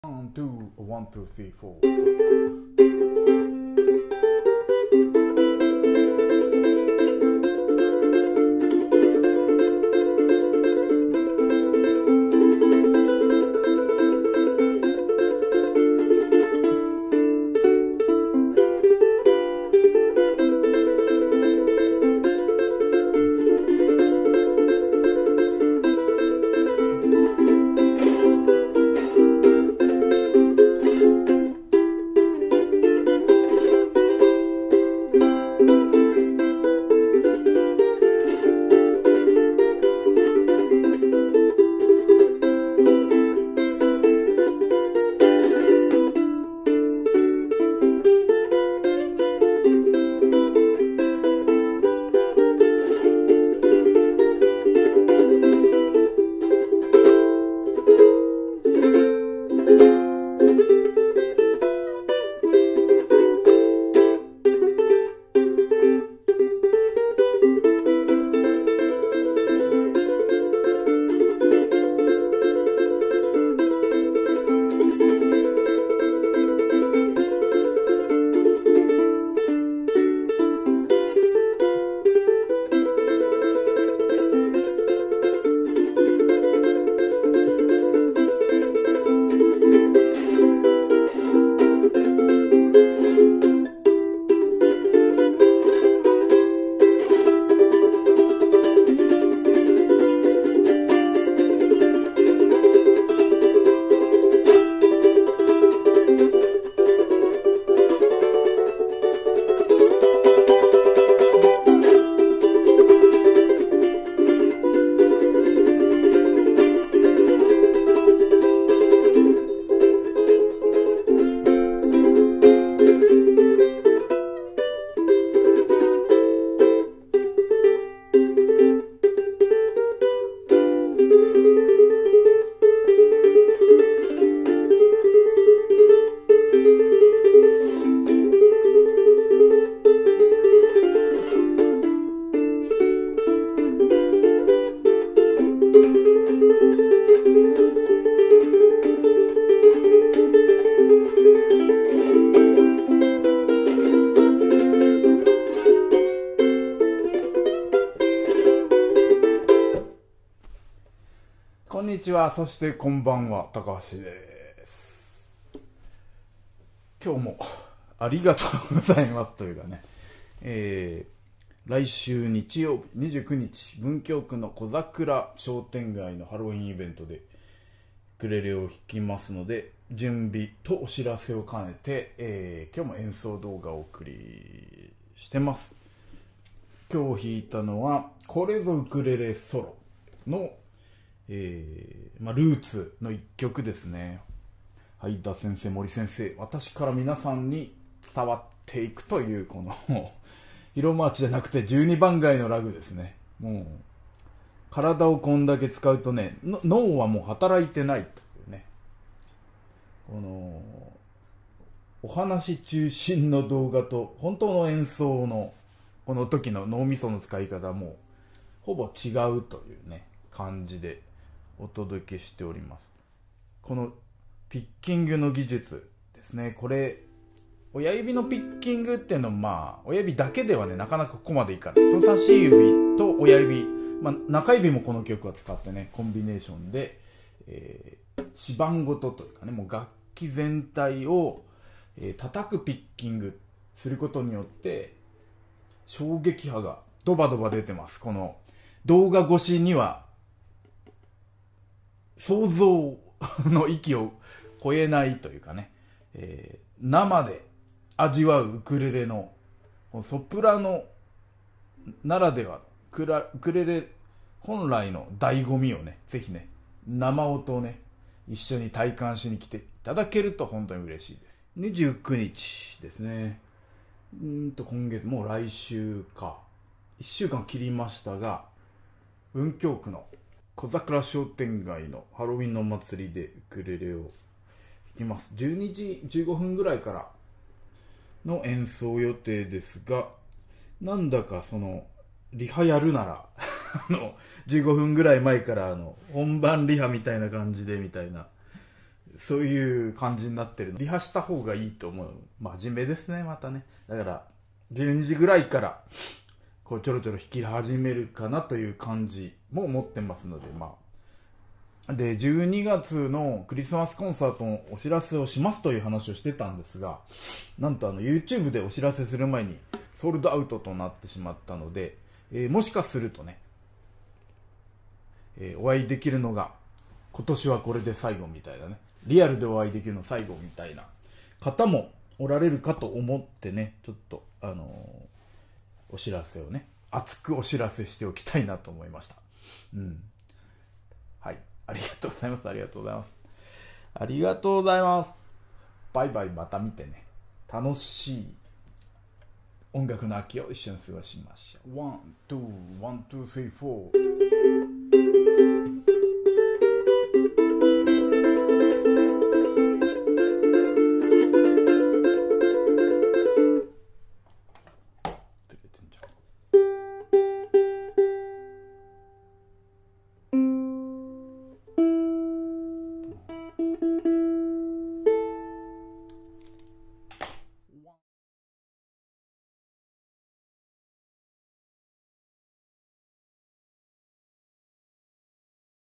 One, two, one, two, three, four. こんにちは、そしてこんばんは、高橋です。今日もありがとうございますというかね、来週日曜日29日、文京区の小桜商店街のハロウィンイベントでウクレレを弾きますので、準備とお知らせを兼ねて、今日も演奏動画をお送りしてます。今日弾いたのは、これぞウクレレソロのルーツの一曲ですね。はい田先生、森先生、私から皆さんに伝わっていくというこのヒロマーチじゃなくて12番街のラグですね。もう体をこんだけ使うとね、脳はもう働いてないというね、このお話中心の動画と本当の演奏のこの時の脳みその使い方はもうほぼ違うというね感じでお届けしております。このピッキングの技術ですね。これ親指のピッキングっていうのは親指だけではねなかなかここまでいかない。人差し指と親指、中指もこの曲は使ってねコンビネーションで、指板ごとというかね、もう楽器全体を、叩くピッキングすることによって衝撃波がドバドバ出てます。この動画越しには想像の域を超えないというかね、生で味わうウクレレのソプラノならではのウクレレ本来の醍醐味をね、ぜひね生音をね一緒に体感しに来ていただけると本当に嬉しいです。29日ですね。今月もう来週か1週間切りましたが、文京区の小桜商店街のハロウィンのお祭りでウクレレを弾きます。12時15分ぐらいからの演奏予定ですが、なんだかそのリハやるなら15分ぐらい前から本番リハみたいな感じでみたいなそういう感じになってるの。リハした方がいいと思う。真面目ですね、またね。だから、12時ぐらいから、こうちょろちょろ弾き始めるかなという感じも持ってますので、で、12月のクリスマスコンサートのお知らせをしますという話をしてたんですが、なんとYouTube でお知らせする前にソールドアウトとなってしまったので、もしかするとね、お会いできるのが今年はこれで最後みたいなね、リアルでお会いできるの最後みたいな方もおられるかと思ってね、ちょっとお知らせをね、熱くお知らせしておきたいなと思いました。はい、ありがとうございます。ありがとうございます。ありがとうございます。バイバイ、また見てね。楽しい音楽の秋を一緒に過ごしましょう。1、2、1、2、3、4